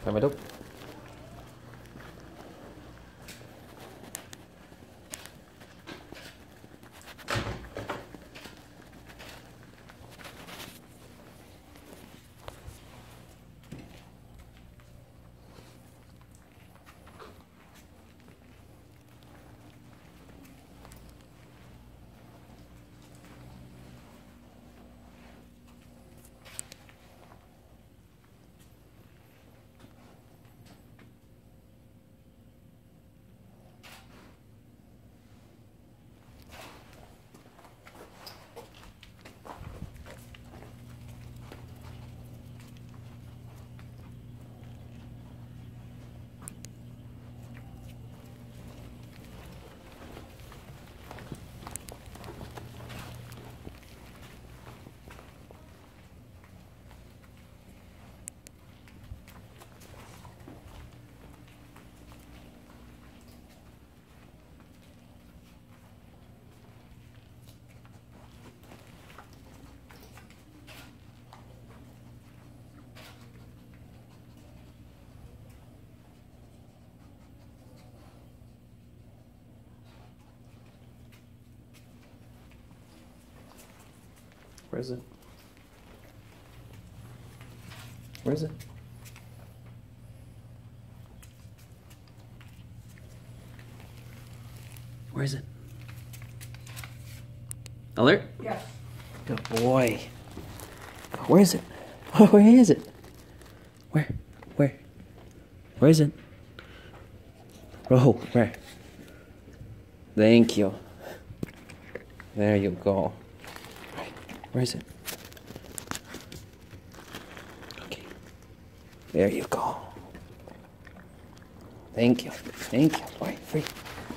phải mày đúc. Where is it? Where is it? Where is it? Alert? Yes. Good boy. Where is it? Where is it? Where? Where is it? Oh, where? Thank you. There you go. Where is it? Okay. There you go. Thank you. Thank you. All right, free.